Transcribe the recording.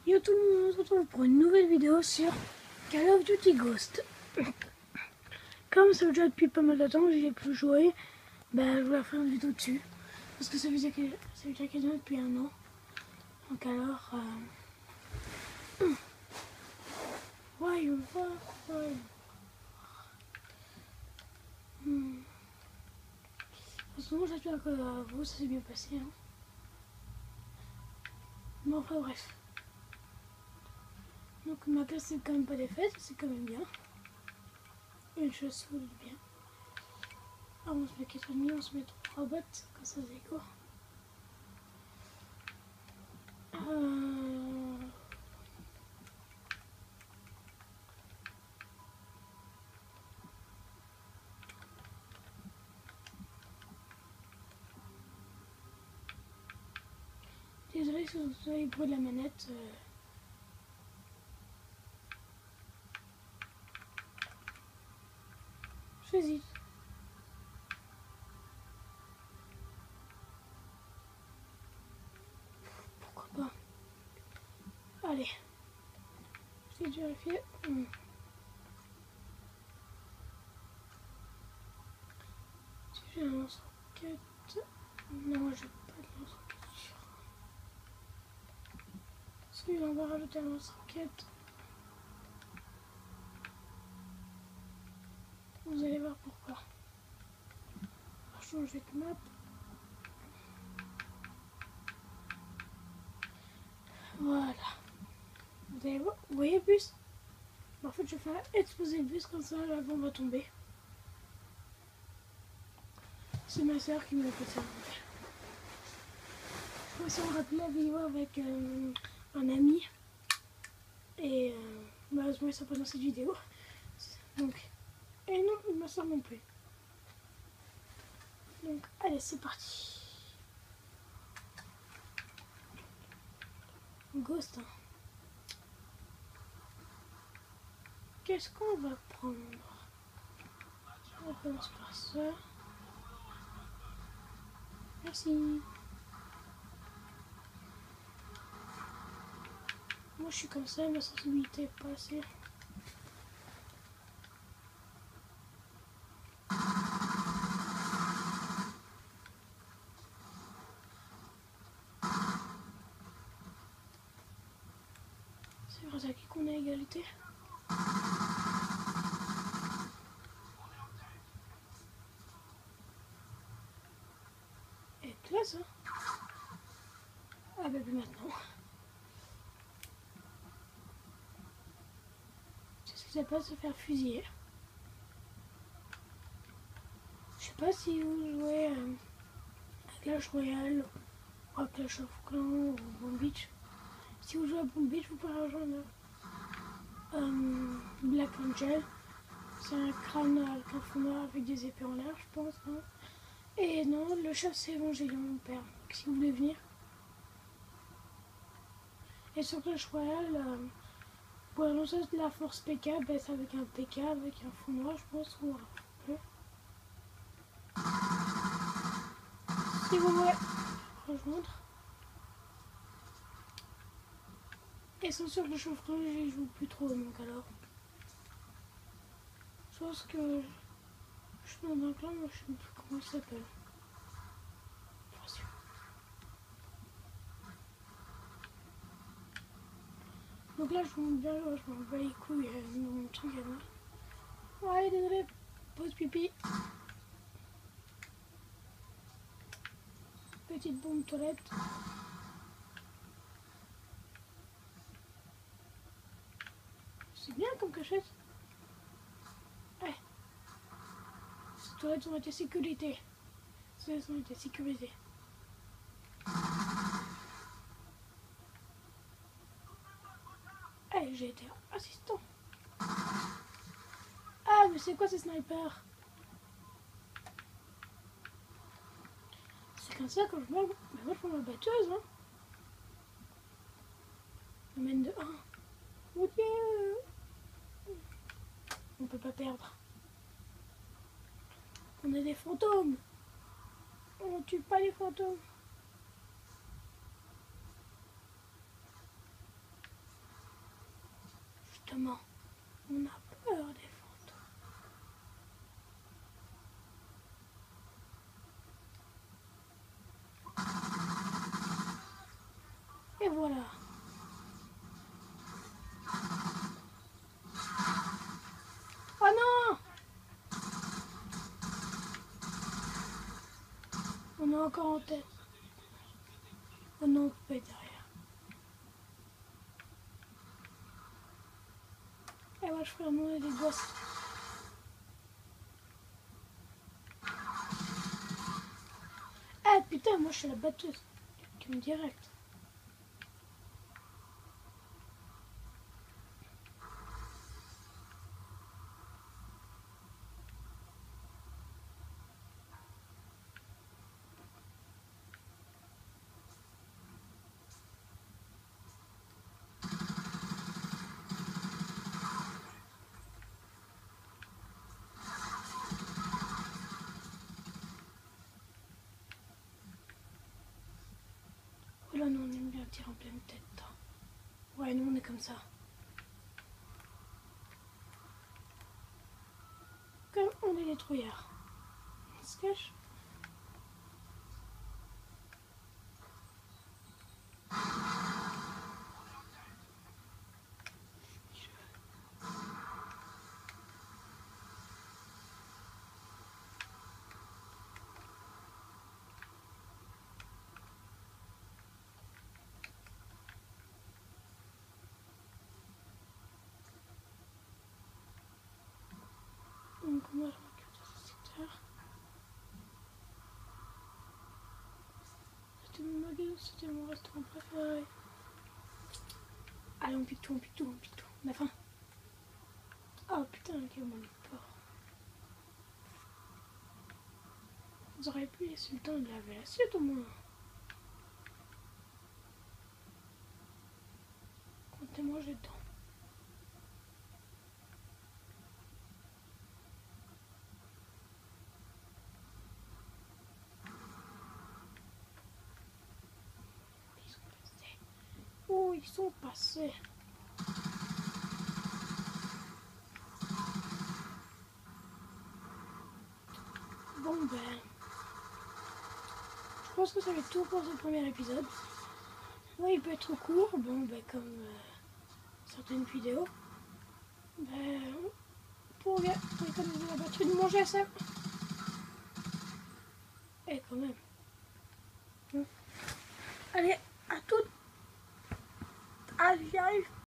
Yo tout le monde, on se retrouve pour une nouvelle vidéo sur Call of Duty Ghost. Comme ça fait déjà depuis pas mal de temps que j'y ai plus joué, je voulais faire une vidéo dessus. Parce que ça faisait quasiment depuis un an. Donc alors... voyons voir. En ce moment j'espère que vous ça s'est bien passé. Hein. Mais enfin bref. Donc ma classe c'est quand même pas des fêtes, c'est quand même bien. Une chose solide bien. Ah, on se met 4,5, on se met 3 bottes, quand ça c'est quoi. Désolé si vous avez le bruit de la manette. J'hésite. Pourquoi pas. Allez. J'ai dû vérifier. Si j'ai un lance-roquette. Non, j'ai pas de lance-roquette sur. Celui-là, on va rajouter un lance-roquette. Vous allez voir pourquoi. On va changer de map. Voilà. Vous voyez le bus? En fait, je vais faire exploser le bus comme ça, la bombe va tomber. C'est ma soeur qui me l'a fait ça. Je vais aussi en rater la vidéo avec un ami. Et malheureusement, il ne sera pas dans cette vidéo. Donc, et non, ma soeur non plus. Donc, allez, c'est parti. Ghost. Hein. Qu'est-ce qu'on va prendre? On commence par ça. Merci. Moi, je suis comme ça, ma sensibilité est pas assez. C'est grâce à qui qu'on a égalité. Et classe, hein. Ah bah plus maintenant. C'est ce qui s'appelle se faire fusiller. Je sais pas si vous jouez à Clash Royale, ou à Clash of Clans, ou Bomb Beach. Si vous jouez à Bomb Beach, vous pouvez rejoindre Black Angel. C'est un crâne avec un fond noir avec des épées en l'air, je pense. Hein. Et non, le chef c'est Evangelion, mon père. Donc, si vous voulez venir. Et sur Clash Royale, pour annoncer de la force PK, c'est avec un PK, avec un fond noir, je pense, ou un bleu. Si vous voulez rejoindre. Et sans sûr que le chauffe-eau, j'y joue plus trop, donc alors. Je pense que je suis dans un clan, mais je sais plus comment il s'appelle. Donc là, je monte bien, je m'en bats les couilles, mon truc est là. Ouais, désolé, pause pipi. Petite bombe toilette. C'est bien comme cachette. Ouais. Ces toilettes ont été sécurisées. Elles ont été sécurisées. Hey, j'ai été assistant. Ah, mais c'est quoi ces snipers? C'est comme ça que je vois. Mais moi, je prends ma batteuse, hein. On mène de 1. Mon Dieu! On peut pas perdre. On est des fantômes. On tue pas les fantômes. justement, on a peur des fantômes. Et voilà. Oh non! On est encore en tête. Oh non, on peut pas être derrière. Et ouais, je ferai un des gosses. Ah putain, moi je suis la batteuse. Qui me direct. Oh là non, on aime bien tirer en pleine tête. Ouais, nous on est comme ça. Comme on est des trouillards. On se cache. Donc moi je m'occupe de ce secteur. C'était mon restaurant préféré. Allez, on pique tout, on pique tout, on pique tout. On a faim. Oh putain, quel bon porc. Vous auriez pu laisser le temps de laver l'assiette au moins. Comptez manger dedans. Ils sont passés. Oh, ils sont passés. Bon ben, je pense que ça va être tout pour ce premier épisode. Ouais, il peut être court, bon ben comme certaines vidéos. Ben, pour économiser la batterie de mon GSM. Et quand même. Allez, à toutes. Allez, j'y arrive.